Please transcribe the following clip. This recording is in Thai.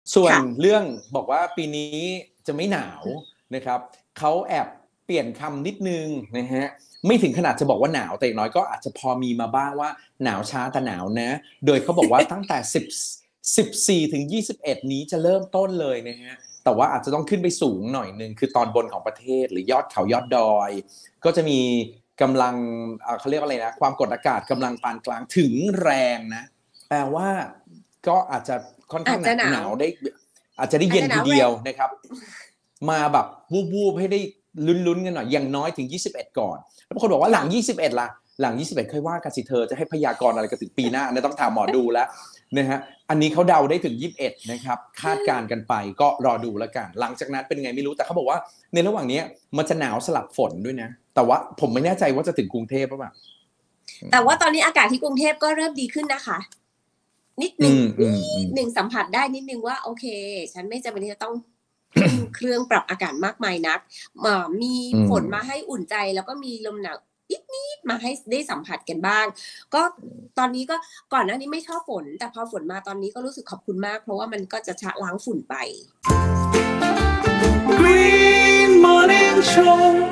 ส่วนเรื่องบอกว่าปีนี้จะไม่หนาวนะครับเขาแอบเปลี่ยนคำนิดนึงนะฮะไม่ถึงขนาดจะบอกว่าหนาวแต่อย่างน้อยก็อาจจะพอมีมาบ้างว่าหนาวช้าแต่หนาวนะโดยเขาบอกว่าตั้งแต่14ถึง21นี้จะเริ่มต้นเลยนะฮะแต่ว่าอาจจะต้องขึ้นไปสูงหน่อยนึงคือตอนบนของประเทศหรือยอดเขายอดดอยก็จะมีกำลังเขาเรียกว่าอะไรนะความกดอากาศกำลังปานกลางถึงแรงนะแปลว่าก็อาจจะค่อนข้างหนาวได้อาจจะได้เย็นทีเดียวนะครับมาแบบวูบๆให้ได้ลุ้นๆกันหน่อยอย่างน้อยถึง21ก่อนแล้วบางคนบอกว่าหลัง21ล่ะหลัง21ค่อยว่ากันสิเธอจะให้พยากรณ์อะไรกันถึงปีหน้าเนี่ยต้องถามหมอดูแล้วนะฮะอันนี้เขาเดาได้ถึง21นะครับคาดการณ์กันไปก็รอดูแล้วกันหลังจากนั้นเป็นไงไม่รู้แต่เขาบอกว่าในระหว่างนี้มันจะหนาวสลับฝนด้วยนะแต่ว่าผมไม่แน่ใจว่าจะถึงกรุงเทพหรือเปล่าแต่ว่าตอนนี้อากาศที่กรุงเทพก็เริ่มดีขึ้นนะคะนิดนึงสัมผัสได้นิดนึงว่าโอเคฉันไม่จำเป็นที่จะต้องเครื่องปรับอากาศมากมายนักมีฝนมาให้อุ่นใจแล้วก็มีลมหนาวนิดมาให้ได้สัมผัสกันบ้างก็ตอนนี้ก็ก่อนหน้านี้ไม่ชอบฝนแต่พอฝนมาตอนนี้ก็รู้สึกขอบคุณมากเพราะว่ามันก็จะชะล้างฝุ่นไป Green Morning Show